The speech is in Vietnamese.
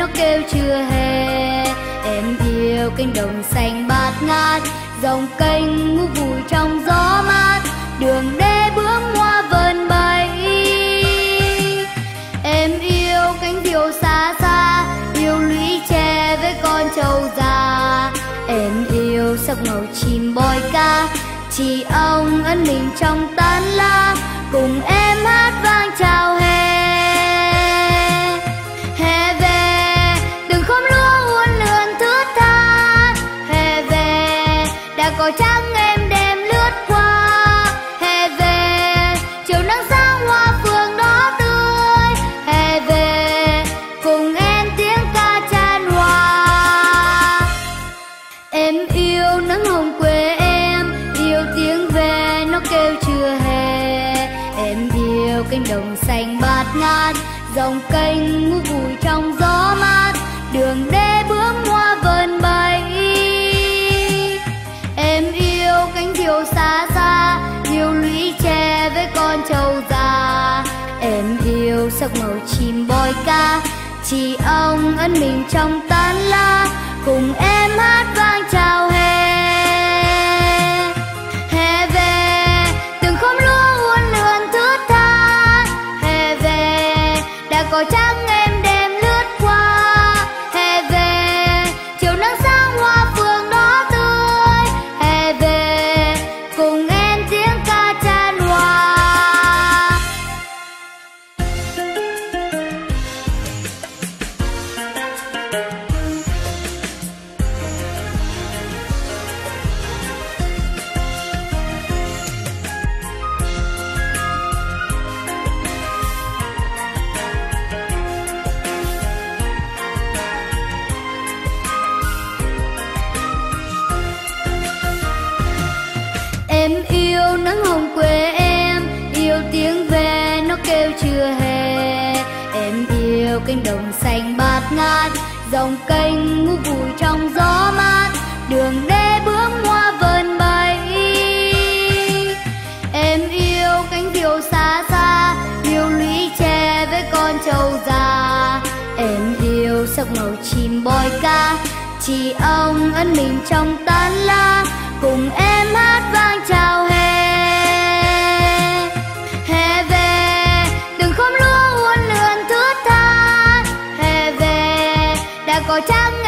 nó kêu chưa hè. Em yêu cánh đồng xanh bạt ngát, dòng kênh ngủ vùi trong gió mát, đường đê bướm hoa vờn bay. Em yêu cánh diều xa xa, yêu lũy tre với con trâu già. Em yêu sắc màu chim bói ca, chị ông ân mình trong tán lá, cùng em hát vang chào hè. Hè về từng khóm lúa uốn lượn thướt tha, hè về đã có trắng em đem lướt qua. Hè về chiều nắng sáng hoa phượng đỏ tươi, hè về cùng em tiếng ca chan hòa. Em yêu nắng hồng quê em, yêu tiếng ve nó kêu chưa hè. Em yêu cánh đồng xanh bạt ngát, dòng kênh ngủ vùi trong gió mát, đường đê bướm hoa vờn bay. Em yêu cánh diều xa xa, yêu lũy tre với con trâu già. Em yêu sắc màu chim bói ca, chị ông ân mình trong tán lá, cùng em hát vang chào hè. Hè về từng khóm lúa uốn lượn thướt tha, hè về đã có trắng em đem lướt qua. Hè về chiều nắng sáng hoa phượng đỏ tươi, hè về cùng em tiếng ca chan hòa. Em yêu nắng hồng quê em, yêu tiếng ve nó kêu chưa hè. Em yêu cánh đồng xanh bạt ngát, dòng kênh ngủ vùi trong gió mát, đường đê bướm hoa vờn bay. Em yêu cánh diều xa xa, yêu lũy tre với con trâu già. Em yêu sắc màu chim bói ca, chị ông ân mình trong tán lá, cùng em hát vang chào hè. Hè về từng khóm lúa uốn lượn thướt tha, hè về đã có trắng